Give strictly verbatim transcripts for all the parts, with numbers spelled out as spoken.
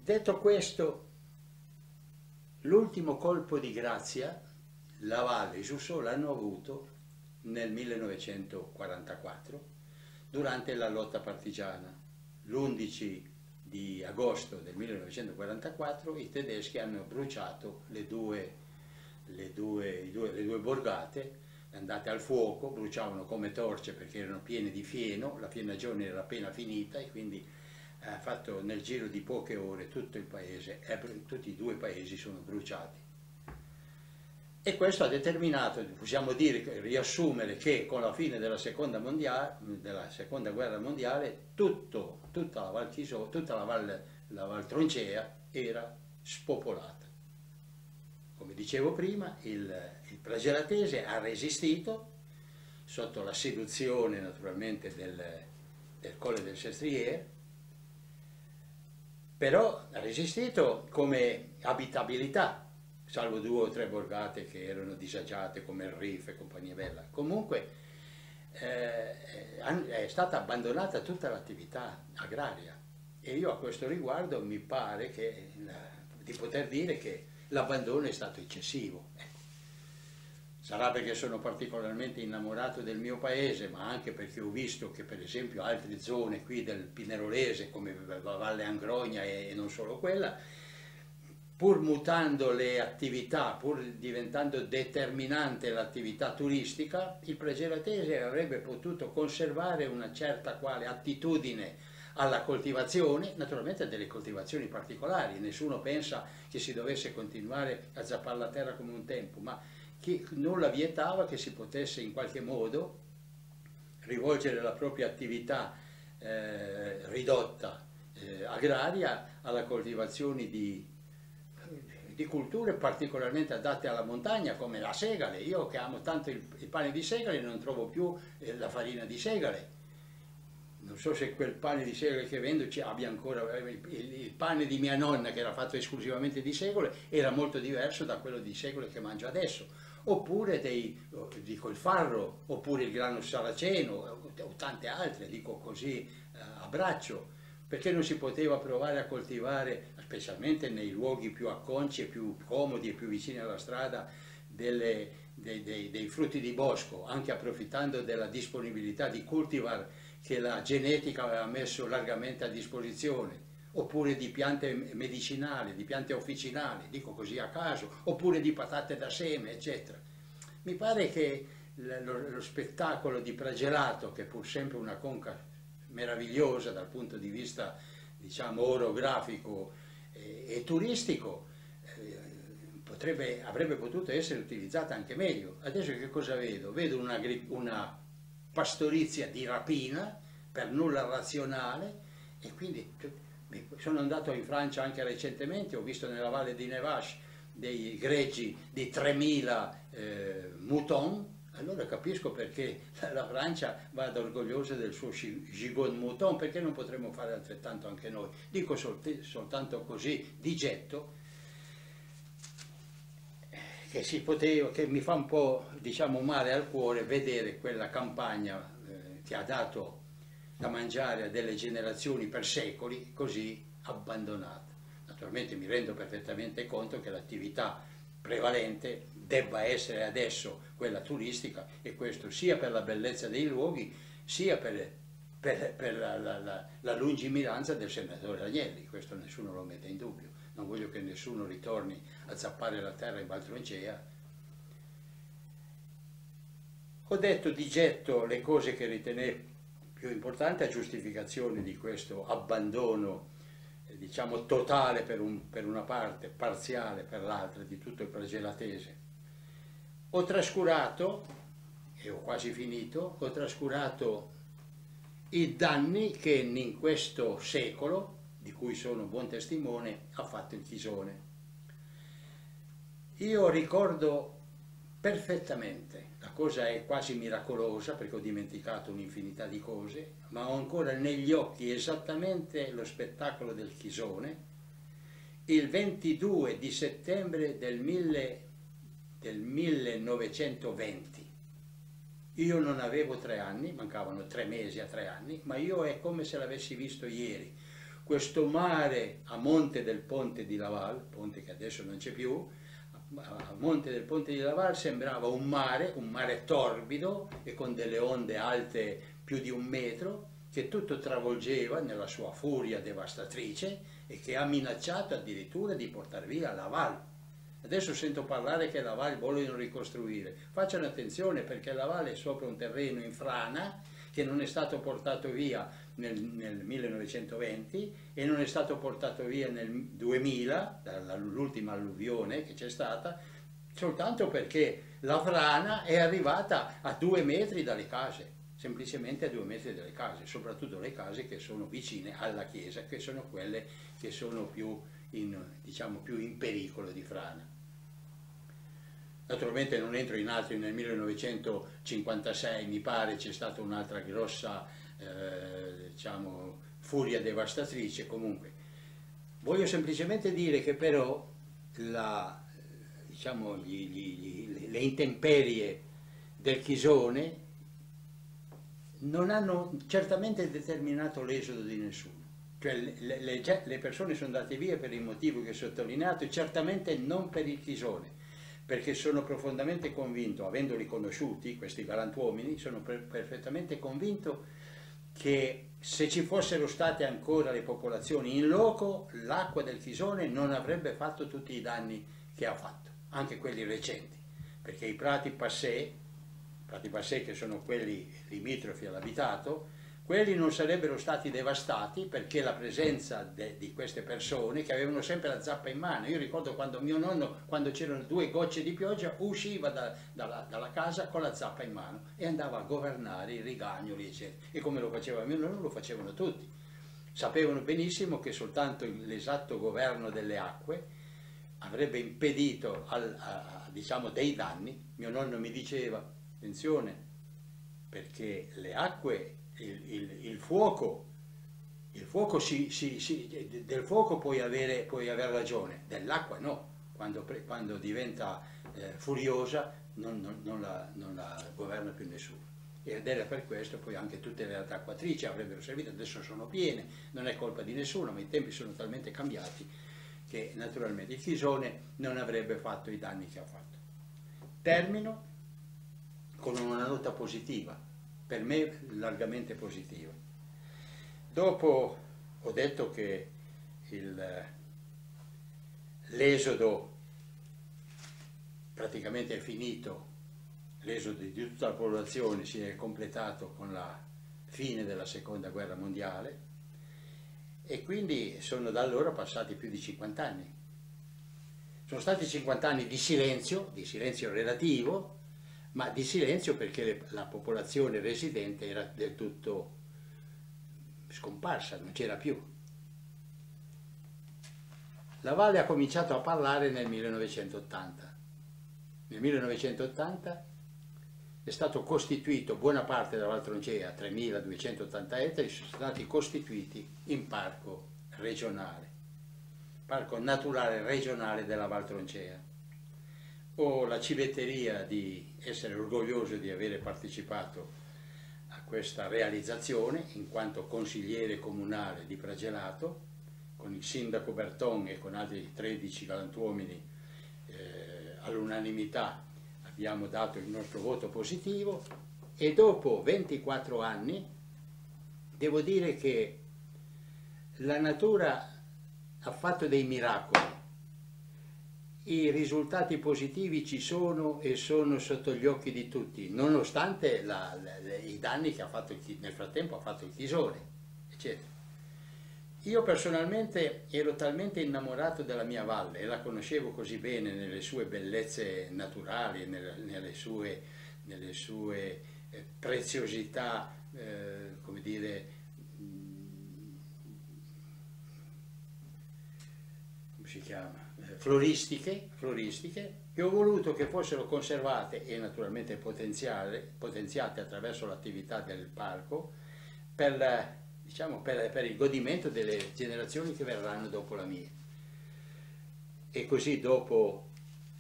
Detto questo, l'ultimo colpo di grazia la Valle e Jussò l'hanno avuto nel millenovecentoquarantaquattro durante la lotta partigiana. L'undici di agosto del millenovecentoquarantaquattro i tedeschi hanno bruciato le due, le due, le due, le due borgate, andate al fuoco, bruciavano come torce perché erano piene di fieno, la fienagione era appena finita e quindi ha fatto nel giro di poche ore tutto il paese, tutti i due paesi sono bruciati. E questo ha determinato, possiamo dire, riassumere che con la fine della seconda, mondiale, della seconda guerra mondiale tutto, tutta la Val Chisò, tutta la Val, la Val Troncea era spopolata. Come dicevo prima, il, il Prageratese ha resistito sotto la seduzione naturalmente del, del Colle del Sestriere, però ha resistito come abitabilità, salvo due o tre borgate che erano disagiate come il Rif e compagnia bella. Comunque eh, è stata abbandonata tutta l'attività agraria e io a questo riguardo mi pare che, di poter dire che l'abbandono è stato eccessivo. Ecco. Sarà perché sono particolarmente innamorato del mio paese, ma anche perché ho visto che per esempio altre zone qui del Pinerolese, come la Valle Angrogna e non solo quella, pur mutando le attività, pur diventando determinante l'attività turistica, il Prageratese avrebbe potuto conservare una certa quale attitudine alla coltivazione, naturalmente delle coltivazioni particolari. Nessuno pensa che si dovesse continuare a zappare la terra come un tempo, ma che nulla vietava che si potesse in qualche modo rivolgere la propria attività eh, ridotta eh, agraria alla coltivazione di di culture particolarmente adatte alla montagna, come la segale. Io che amo tanto il, il pane di segale non trovo più eh, la farina di segale. Non so se quel pane di segale che vendo ci abbia ancora, il, il pane di mia nonna che era fatto esclusivamente di segale era molto diverso da quello di segale che mangio adesso. Oppure dei, dico il farro, oppure il grano saraceno, o, o tante altre, dico così eh, a braccio. Perché non si poteva provare a coltivare, specialmente nei luoghi più acconci e più comodi e più vicini alla strada, delle, dei, dei, dei frutti di bosco, anche approfittando della disponibilità di cultivar che la genetica aveva messo largamente a disposizione, oppure di piante medicinali, di piante officinali, dico così a caso, oppure di patate da seme, eccetera. Mi pare che lo, lo spettacolo di Pragelato, che è pur sempre una conca meravigliosa dal punto di vista, diciamo, orografico e, e turistico, eh, potrebbe, avrebbe potuto essere utilizzata anche meglio. Adesso che cosa vedo? Vedo una, una pastorizia di rapina, per nulla razionale, e quindi sono andato in Francia anche recentemente, ho visto nella Valle di Nevache dei greggi di tremila eh, mouton. Allora capisco perché la Francia vada orgogliosa del suo gigot mouton, perché non potremmo fare altrettanto anche noi. Dico solt soltanto così, di getto, che, si poteva, che mi fa un po', diciamo, male al cuore vedere quella campagna eh, che ha dato da mangiare a delle generazioni per secoli così abbandonata. Naturalmente mi rendo perfettamente conto che l'attività prevalente debba essere adesso quella turistica, e questo sia per la bellezza dei luoghi sia per, per, per la, la, la, la lungimiranza del senatore Agnelli. Questo nessuno lo mette in dubbio. Non voglio che nessuno ritorni a zappare la terra in Val Troncea. Ho detto di getto le cose che ritenevo più importanti a giustificazione di questo abbandono, diciamo, totale per, un, per una parte, parziale per l'altra, di tutto il Pragelatese. Ho trascurato, e ho quasi finito, ho trascurato i danni che in questo secolo, di cui sono buon testimone, ha fatto il Chisone. Io ricordo perfettamente, la cosa è quasi miracolosa perché ho dimenticato un'infinità di cose, ma ho ancora negli occhi esattamente lo spettacolo del Chisone, il ventidue di settembre del, mille, del millenovecentoventi. Io non avevo tre anni, mancavano tre mesi a tre anni, ma io è come se l'avessi visto ieri. questo mare a monte del ponte di Laval, ponte che adesso non c'è più, a monte del ponte di Laval sembrava un mare, un mare torbido e con delle onde alte più di un metro, che tutto travolgeva nella sua furia devastatrice e che ha minacciato addirittura di portare via Laval. Adesso sento parlare che Laval vogliono ricostruire. Facciano attenzione, perché Laval è sopra un terreno in frana che non è stato portato via nel, nel millenovecentoventi e non è stato portato via nel duemila, dall'ultima alluvione che c'è stata, soltanto perché la frana è arrivata a due metri dalle case, semplicemente a due metri dalle case, soprattutto le case che sono vicine alla chiesa, che sono quelle che sono più in, diciamo, più in pericolo di frana. Naturalmente non entro in altri. Nel millenovecentocinquantasei mi pare c'è stata un'altra grossa eh, diciamo, furia devastatrice. Comunque voglio semplicemente dire che però la, diciamo, gli, gli, gli, le intemperie del Chisone non hanno certamente determinato l'esodo di nessuno. Cioè le, le, le persone sono andate via per il motivo che ho sottolineato, certamente non per il Chisone, perché sono profondamente convinto, avendoli conosciuti, questi galantuomini, sono per, perfettamente convinto che se ci fossero state ancora le popolazioni in loco, l'acqua del Chisone non avrebbe fatto tutti i danni che ha fatto, anche quelli recenti, perché i prati passé, prati passé che sono quelli limitrofi all'abitato, quelli non sarebbero stati devastati perché la presenza de, di queste persone che avevano sempre la zappa in mano. Io ricordo quando mio nonno, quando c'erano due gocce di pioggia, usciva da, dalla, dalla casa con la zappa in mano e andava a governare i rigagnoli, eccetera. E come lo faceva mio nonno, lo facevano tutti. Sapevano benissimo che soltanto l'esatto governo delle acque avrebbe impedito al, a, a, diciamo, dei danni. Mio nonno mi diceva, attenzione, perché le acque, il, il, il fuoco, il fuoco si, si, si, del fuoco puoi avere, puoi avere ragione, dell'acqua no, quando, quando diventa eh, furiosa non, non, non, la, non la governa più nessuno. Ed era per questo poi anche tutte le realtà acquatrici avrebbero servito, adesso sono piene, non è colpa di nessuno, ma i tempi sono talmente cambiati che naturalmente il Chisone non avrebbe fatto i danni che ha fatto. Termino con una nota positiva, per me largamente positiva. Dopo ho detto che l'esodo praticamente è finito, l'esodo di tutta la popolazione si è completato con la fine della seconda guerra mondiale e quindi sono da allora passati più di cinquanta anni. Sono stati cinquanta anni di silenzio, di silenzio relativo, ma di silenzio perché le, la popolazione residente era del tutto scomparsa, non c'era più. La Valle ha cominciato a parlare nel millenovecentottanta. Nel millenovecentottanta è stato costituito, buona parte della Valtroncea, tremiladuecentottanta ettari, sono stati costituiti in parco regionale, parco naturale regionale della Valtroncea. Ho la civetteria di essere orgoglioso di avere partecipato a questa realizzazione in quanto consigliere comunale di Pragelato, con il sindaco Berton e con altri tredici galantuomini eh, all'unanimità abbiamo dato il nostro voto positivo e dopo ventiquattro anni devo dire che la natura ha fatto dei miracoli. I risultati positivi ci sono e sono sotto gli occhi di tutti, nonostante la, la, i danni che ha fatto il, nel frattempo ha fatto il Chisone, eccetera. Io personalmente ero talmente innamorato della mia valle e la conoscevo così bene nelle sue bellezze naturali, nelle, nelle sue, nelle sue eh, preziosità, eh, come dire, come si chiama? Floristiche, floristiche, che ho voluto che fossero conservate e naturalmente potenziate attraverso l'attività del parco per, diciamo, per, per il godimento delle generazioni che verranno dopo la mia. E così dopo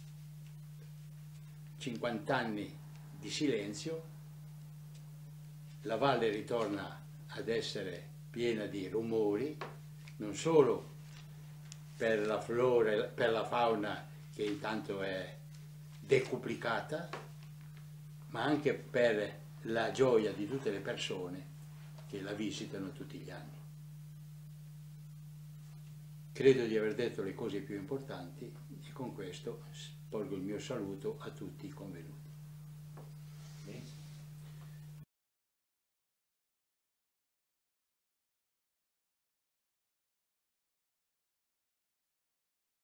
cinquanta anni di silenzio la valle ritorna ad essere piena di rumori, non solo per la flora, per la fauna che intanto è decuplicata, ma anche per la gioia di tutte le persone che la visitano tutti gli anni. Credo di aver detto le cose più importanti e con questo porgo il mio saluto a tutti i convenuti.